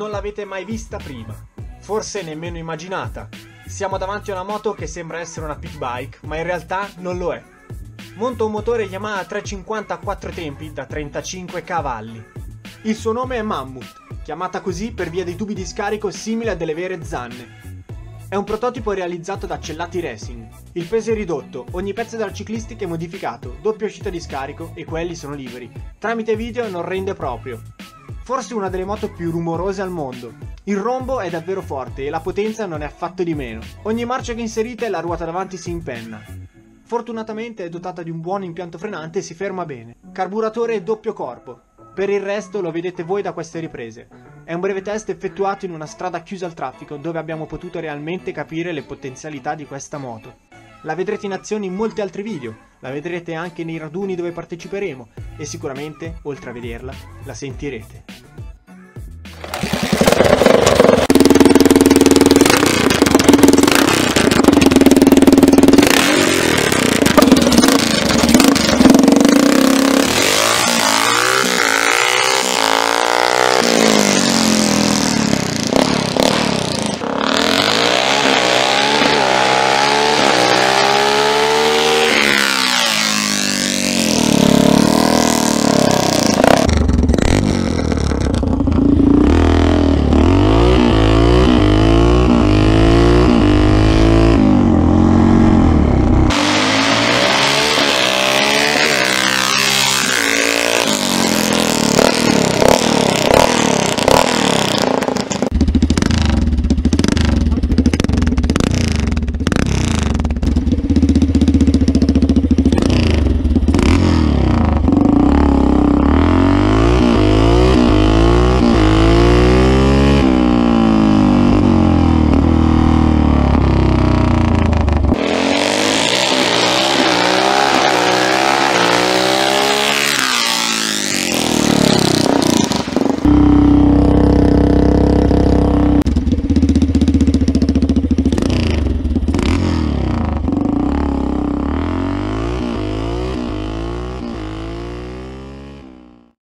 non l'avete mai vista prima, forse nemmeno immaginata. Siamo davanti a una moto che sembra essere una pit bike, ma in realtà non lo è. Monta un motore Yamaha 350 a 4 tempi da 35 cavalli. Il suo nome è Mammut, chiamata così per via dei tubi di scarico simili a delle vere zanne. È un prototipo realizzato da Cellati Racing. Il peso è ridotto, ogni pezzo della ciclistica è modificato, doppia uscita di scarico e quelli sono liberi. Tramite video non rende proprio. Forse una delle moto più rumorose al mondo. Il rombo è davvero forte e la potenza non è affatto di meno. Ogni marcia che inserite la ruota davanti si impenna. Fortunatamente è dotata di un buon impianto frenante e si ferma bene. Carburatore doppio corpo. Per il resto lo vedete voi da queste riprese. È un breve test effettuato in una strada chiusa al traffico dove abbiamo potuto realmente capire le potenzialità di questa moto. La vedrete in azione in molti altri video, la vedrete anche nei raduni dove parteciperemo e sicuramente, oltre a vederla, la sentirete.